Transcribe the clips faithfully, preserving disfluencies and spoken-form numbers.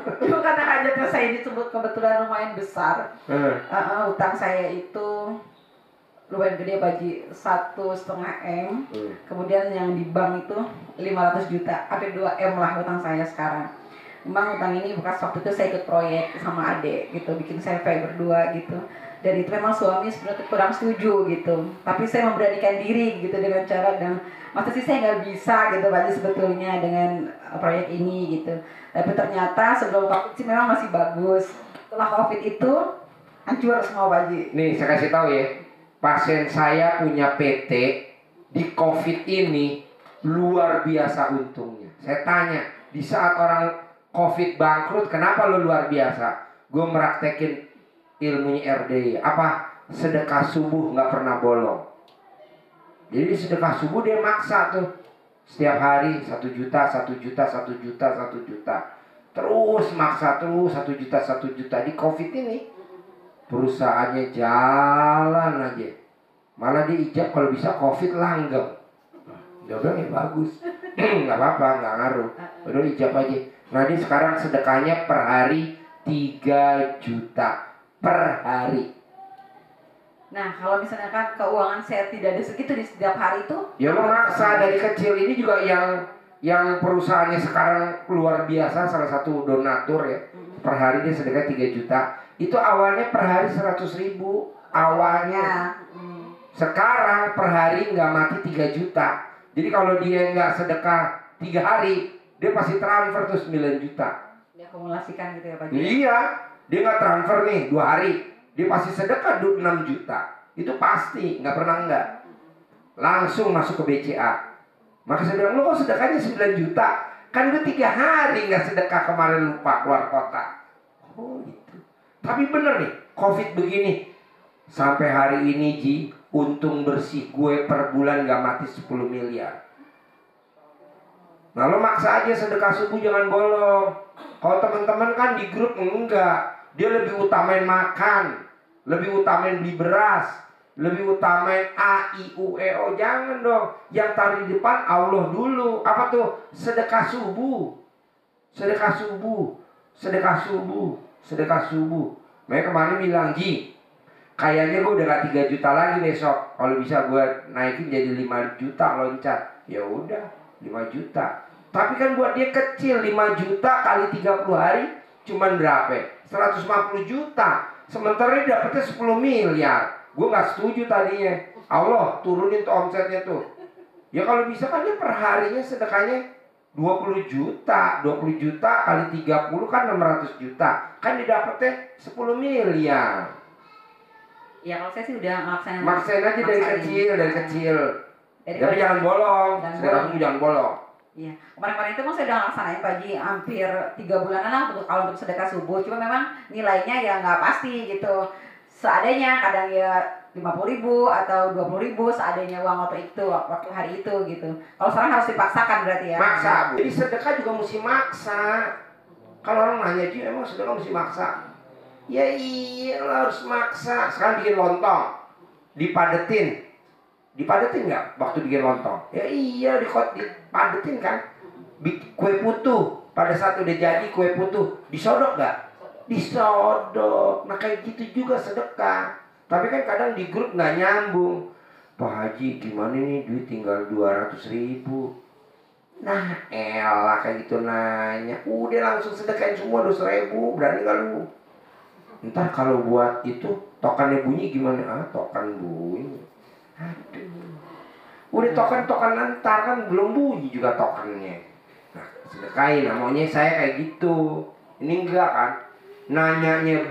Itu karena hajatnya saya disebut kebetulan lumayan besar. Hmm. Uh, uh, utang saya itu lumayan gede bagi satu setengah m. Hmm. Kemudian yang di bank itu lima ratus juta, hampir dua m lah utang saya sekarang. Memang utang ini bekas waktu itu saya ikut proyek sama adik gitu, bikin C V berdua gitu. Dan itu memang suami sebenarnya kurang setuju gitu. Tapi saya memberanikan diri gitu dengan cara, dan masa sih saya nggak bisa gitu Pak Haji sebetulnya dengan proyek ini gitu. Tapi ternyata sebelum Covid sih memang masih bagus. Setelah Covid itu hancur semua Pak Haji. Nih saya kasih tahu ya, pasien saya punya P T di Covid ini luar biasa untungnya. Saya tanya, di saat orang Covid bangkrut, kenapa lu luar biasa? Gue meraktekin ilmunya R D I. Apa? Sedekah subuh nggak pernah bolong. Jadi sedekah subuh dia maksa tuh. Setiap hari satu juta, satu juta, satu juta, satu juta. Terus maksa terus satu juta, satu juta. Di Covid ini perusahaannya jalan aja. Malah dia ijab kalau bisa Covid langgeng. Dia bilang ya bagus. Nggak apa-apa, nggak ngaruh. Udah ijab aja. Nah dia sekarang sedekahnya per hari tiga juta per hari. Nah kalau misalnya kan keuangan saya tidak ada segitu di setiap hari itu, Ya memaksa dari kecil. Ini juga yang yang perusahaannya sekarang luar biasa, salah satu donatur ya. Per hari dia sedekah tiga juta. Itu awalnya per hari seratus ribu awalnya. Sekarang per hari nggak mati tiga juta. Jadi kalau dia nggak sedekah tiga hari, dia pasti transfer tuh sembilan juta. Diakumulasikan gitu ya Pak? Iya, dia nggak transfer nih dua hari, dia pasti sedekah enam juta. Itu pasti, nggak pernah nggak. Langsung masuk ke B C A. Maka saya bilang, lo kok sedekahnya sembilan juta? Kan gue tiga hari nggak sedekah, kemarin lupa keluar kota. Oh gitu. Tapi bener nih, Covid begini. Sampai hari ini Ji, untung bersih gue per bulan nggak mati sepuluh miliar. Nah lo maksa aja sedekah subuh jangan bolong. Kalau teman-teman kan di grup enggak, dia lebih utamain makan, lebih utamain beli beras, lebih utamain A, I, U, E, O. Jangan dong. Yang taruh di depan Allah dulu. Apa tuh? Sedekah subuh. Sedekah subuh. Sedekah subuh. Sedekah subuh. Mereka kemarin bilang, Ji, kayaknya gue udah gak tiga juta lagi besok. Kalau bisa gue naikin jadi lima juta loncat. Ya udah, lima juta. Tapi kan buat dia kecil, lima juta kali tiga puluh hari cuman berapa? seratus lima puluh juta. Sementara dia dapetnya sepuluh miliar. Gue gak setuju tadinya. Allah turunin tuh omsetnya tuh. Ya kalau bisa kan dia per harinya sedekahnya dua puluh juta. dua puluh juta kali tiga puluh kan enam ratus juta. Kan dia dapetnya sepuluh miliar. Ya kalau saya sih udah ngelaksanain. Maksain aja dari maksain. kecil, dari kecil. Dari Tapi jangan bolong. Jangan Sedekah bolong. subuh jangan bolong. Iya, kemarin-kemarin itu memang saya udah ngelaksanain Pak Haji hampir tiga bulanan lah untuk kalau untuk sedekah subuh. Cuma memang nilainya ya nggak pasti gitu. Seadanya, kadang ya lima puluh ribu atau dua puluh ribu seadanya uang waktu itu, waktu hari itu gitu. Kalau sekarang harus dipaksakan berarti ya. Maksa. Jadi sedekah juga mesti maksa. Kalau orang nanya, Ji, emang sedekah mesti maksa? Ya iya harus maksa. Sekarang bikin lontong, dipadetin. Dipadetin nggak waktu bikin lontong? Ya iya dipadetin kan. Kue putu pada saat udah jadi kue putu disodok nggak? Disodok. Nah kayak gitu juga sedekah. Tapi kan kadang di grup nggak nyambung. Pak Haji gimana nih duit tinggal dua ratus ribu. Nah elah kayak gitu nanya. Udah langsung sedekahin semua dua ratus ribu. Berani nggak lu? Ntar kalau buat itu tokannya bunyi gimana? Ah tokan bunyi. Aduh. Udah token-token ntar kan belum bunyi juga tokennya. Nah sedekahin. Nah maunya saya kayak gitu. Ini enggak kan. Nanyanya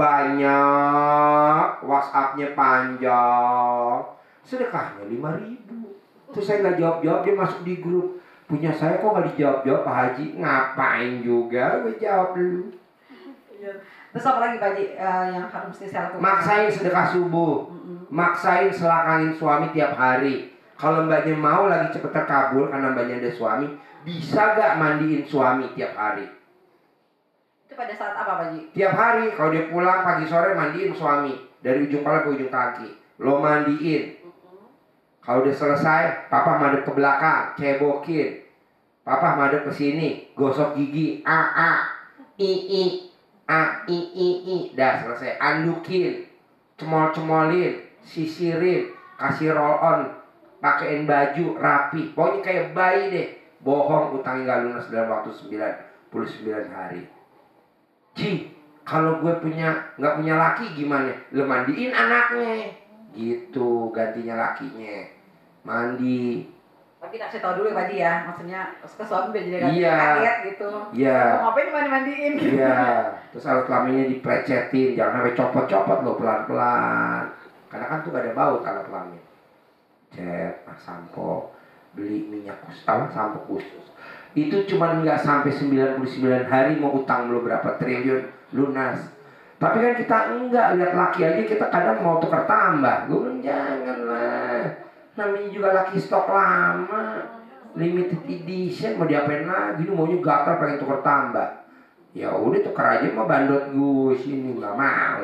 banyak, WhatsAppnya panjang, sedekahnya lima ribu. Terus saya gak jawab-jawab, dia masuk di grup. Punya saya kok gak dijawab-jawab Pak Haji. Ngapain juga gue jawab dulu. Terus apa lagi Pak Haji uh, yang harus mesti saya lakukan? Maksain sedekah subuh. Maksain selakain suami tiap hari. Kalau mbaknya mau lagi cepet terkabul karena mbaknya ada suami, bisa gak mandiin suami tiap hari? Itu pada saat apa Pak Haji? Tiap hari, kalau dia pulang pagi sore mandiin suami. Dari ujung kepala ke ujung kaki. Lo mandiin. Kalau udah selesai, papa madep ke belakang, cebokin. Papa madep ke sini, gosok gigi, a a. i i a i i i, dah selesai. Andukin, cemol-cemolin, sisirin, kasih roll on, pakein baju rapi, pokoknya kayak bayi deh. Bohong, utangnya gak lunas dalam waktu sembilan puluh sembilan hari. Ji, kalau gue punya nggak punya laki gimana? Lu mandiin anaknya, gitu, gantinya lakinya mandi. Tapi tak saya tahu dulu ya Pak Ji ya, maksudnya ke suami biar jadi Iya. kaget gitu. Iya. Mau ngapain mandi mandiin gitu. Iya. Terus alat kelaminnya diplecetin, jangan sampai copot-copot loh, pelan-pelan. Karena kan tuh gak ada bau alat kelamin. Cet, ah, sampo, beli minyak khusus, apa sampo khusus. Itu cuma nggak sampai sembilan puluh sembilan hari mau utang lo berapa triliun lunas. Tapi kan kita enggak, lihat laki aja kita kadang mau tukar tambah. Gue bilang janganlah. Namanya juga laki stok lama, limited edition, mau diapain lagi? Lu maunya gatal pengen tukar tambah. Ya udah tukar aja sama bandot gue sini, nggak mau.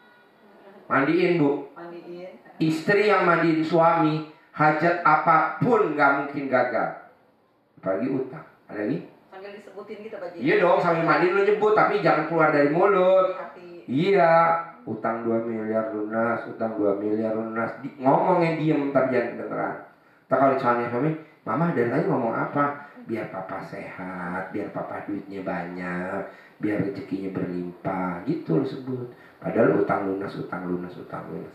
Mandiin bu. Mandiin. Istri yang mandiin suami, hajat apapun nggak mungkin gagal. Apalagi utang. Ada lagi? Sambil disebutin gitu Pak Ji. Iya dong, sambil mandi lu nyebut, tapi jangan keluar dari mulut. Hati. Iya, utang dua miliar lunas, utang dua miliar lunas. Di, ngomongnya diem, tapi jangan kedengeran. Tak kalau ditanya suami, mama dari tadi ngomong apa? Biar papa sehat, biar papa duitnya banyak, biar rezekinya berlimpah, gitu lu sebut. Padahal utang lunas, utang lunas, utang lunas.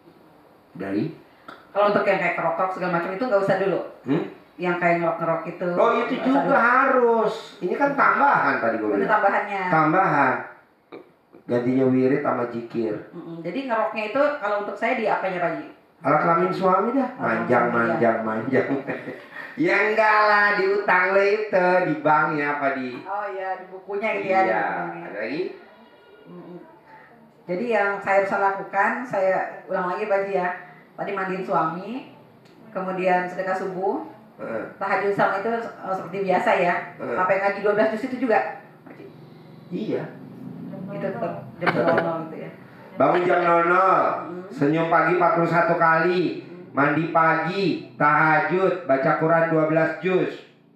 Dari? Kalau untuk yang kayak kerokok segala macam itu nggak usah dulu. Hmm? Yang kayak ngerok-ngerok itu. Oh itu juga harus. Ini kan tambahan tadi gue Itu bilang. tambahannya. Tambahan. Gantinya wirid sama jikir. Mm-mm. Jadi ngeroknya itu kalau untuk saya di apanya Pak Ji? Alat kelamin suami dah. Manjang, manjang, manjang. Ya enggak lah, di utang lo itu, di banknya apa di? Oh iya, di bukunya gitu ya. Iya. Di bukunya. Ada lagi? Mm-mm. Jadi yang saya bisa lakukan, saya ulang lagi Pak Ji ya. Tadi mandiin suami, kemudian sedekah subuh, Uh, tahajud sama itu uh, seperti biasa ya. uh. Sampai ngaji dua belas juz itu juga. Pak Ji. Iya. Itu tetap jam nol nol gitu ya. Bangun jam nol nol, Hmm. senyum pagi empat puluh satu kali, mandi pagi, tahajud, baca Quran dua belas juz.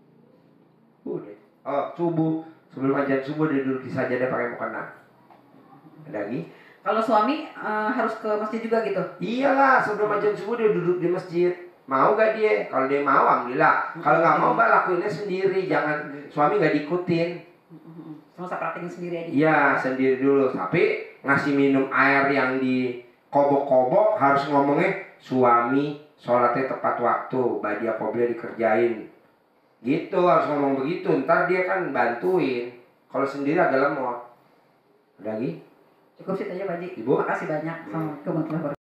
Udah. Oh, subuh, sebelum ajan subuh dia duduk di sajadah pakai mukena. Ada lagi? Kalau suami uh, harus ke masjid juga gitu. Iyalah, sebelum ajan subuh dia duduk di masjid. Mau gak dia? Kalau dia mau, alhamdulillah. Kalau nggak mau, mbak lakuinnya sendiri. Jangan suami nggak diikutin. Semua saya praktekin sendiri aja. Iya, sendiri dulu. Tapi ngasih minum air yang di kobok-kobok harus ngomongnya suami sholatnya tepat waktu, badia qobliyah dikerjain. Gitu harus ngomong begitu. Ntar dia kan bantuin. Kalau sendiri agak lemot. Ada lagi? Cukup sih aja Pak Ji. Ibu? Makasih banyak. Assalamualaikum warahmatullahi wabarakatuh.